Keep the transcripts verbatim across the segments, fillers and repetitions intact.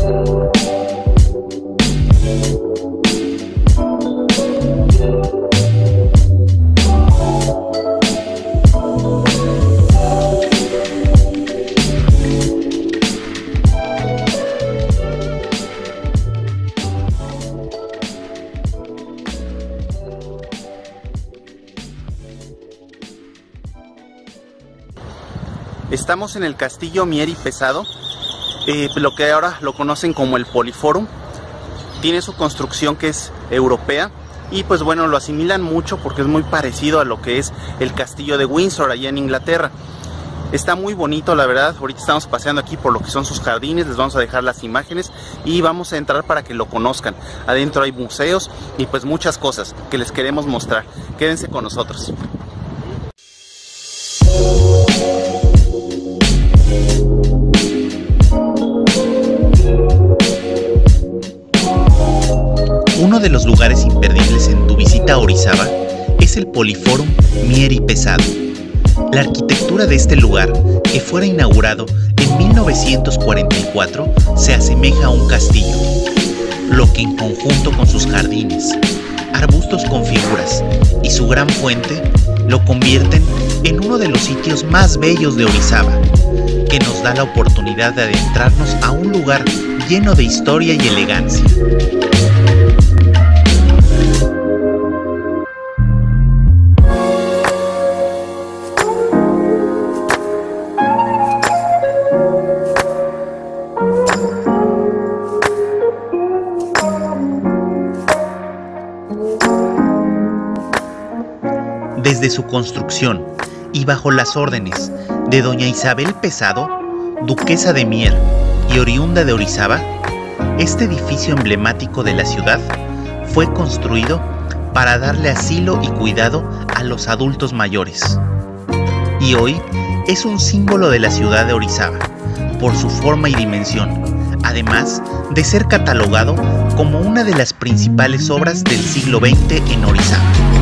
Estamos en el Castillo Mier y Pesado, eh, lo que ahora lo conocen como el Poliforum. Tiene su construcción que es europea y pues bueno, lo asimilan mucho porque es muy parecido a lo que es el Castillo de Windsor allá en Inglaterra. Está muy bonito, la verdad. Ahorita estamos paseando aquí por lo que son sus jardines, les vamos a dejar las imágenes y vamos a entrar para que lo conozcan. Adentro hay museos y pues muchas cosas que les queremos mostrar. Quédense con nosotros. Uno de los lugares imperdibles en tu visita a Orizaba es el Poliforum Mier y Pesado. La arquitectura de este lugar, que fuera inaugurado en mil novecientos cuarenta y cuatro, se asemeja a un castillo, lo que en conjunto con sus jardines, arbustos con figuras y su gran fuente, lo convierten en uno de los sitios más bellos de Orizaba, que nos da la oportunidad de adentrarnos a un lugar lleno de historia y elegancia. Desde su construcción y bajo las órdenes de doña Isabel Pesado, duquesa de Mier y oriunda de Orizaba, este edificio emblemático de la ciudad fue construido para darle asilo y cuidado a los adultos mayores. Y hoy es un símbolo de la ciudad de Orizaba por su forma y dimensión, además de ser catalogado como una de las principales obras del siglo veinte en Orizaba.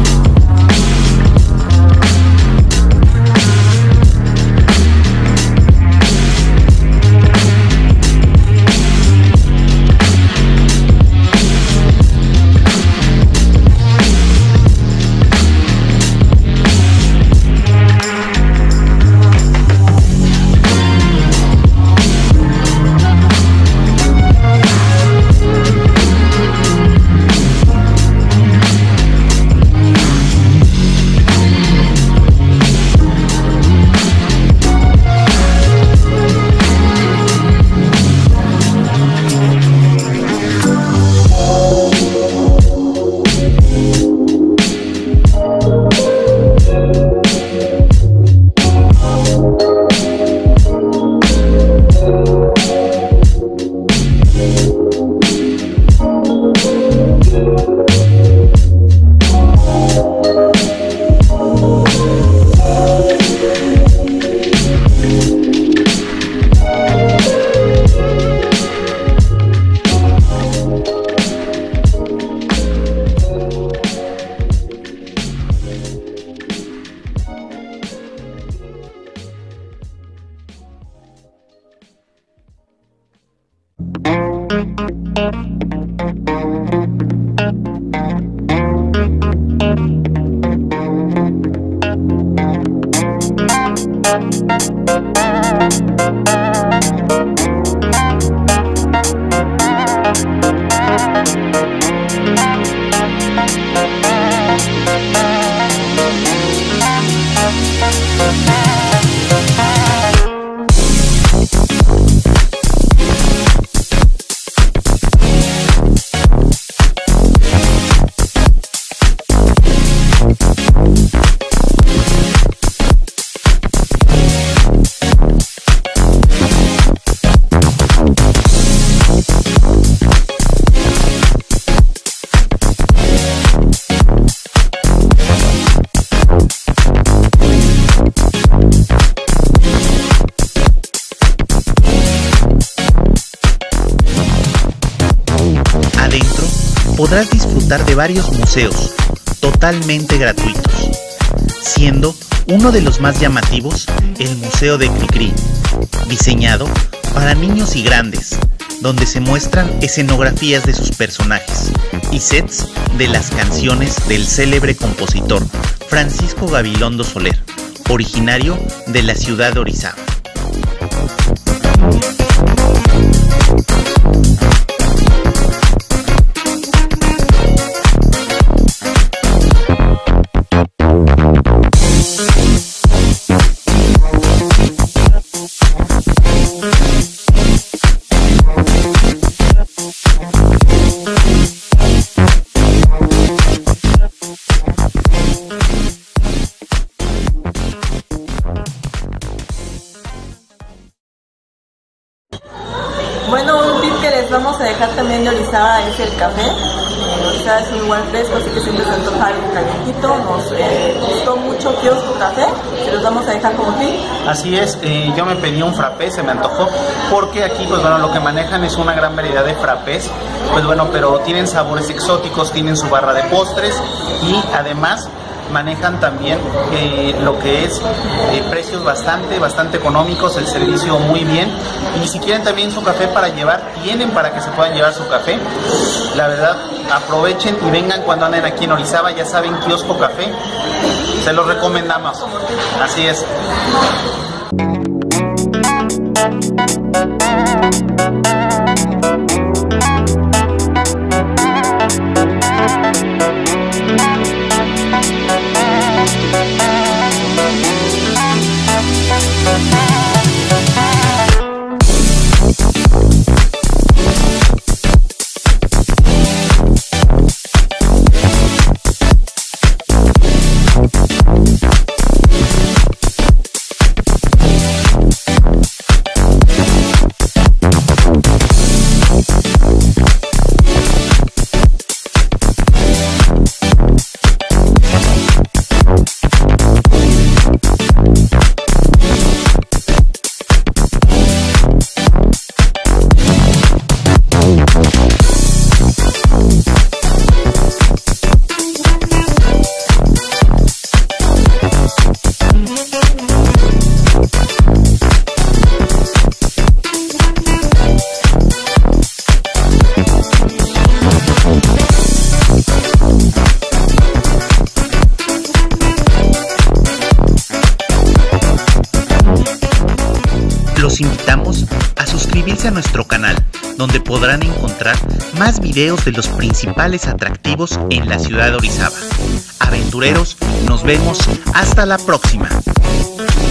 Podrás disfrutar de varios museos totalmente gratuitos, siendo uno de los más llamativos el Museo de Cricri, diseñado para niños y grandes, donde se muestran escenografías de sus personajes y sets de las canciones del célebre compositor Francisco Gabilondo Soler, originario de la ciudad de Orizaba. Bueno, un tip que les vamos a dejar también de Orizaba es el café. Eh, Orizaba es un lugar fresco, así que siempre se antoja algo calientito. Nos eh, gustó mucho Kiosco Café, se los vamos a dejar como tip. Así es, eh, yo me pedí un frappé, se me antojó, porque aquí pues bueno, lo que manejan es una gran variedad de frappés, pues bueno, pero tienen sabores exóticos, tienen su barra de postres y además manejan también eh, lo que es eh, precios bastante, bastante económicos, el servicio muy bien, y si quieren también su café para llevar, tienen para que se puedan llevar su café. La verdad, aprovechen y vengan cuando anden aquí en Orizaba, ya saben, Kiosco Café, se los recomendamos. Así es. Los invitamos a suscribirse a nuestro canal, donde podrán encontrar más videos de los principales atractivos en la ciudad de Orizaba. Aventureros, nos vemos hasta la próxima.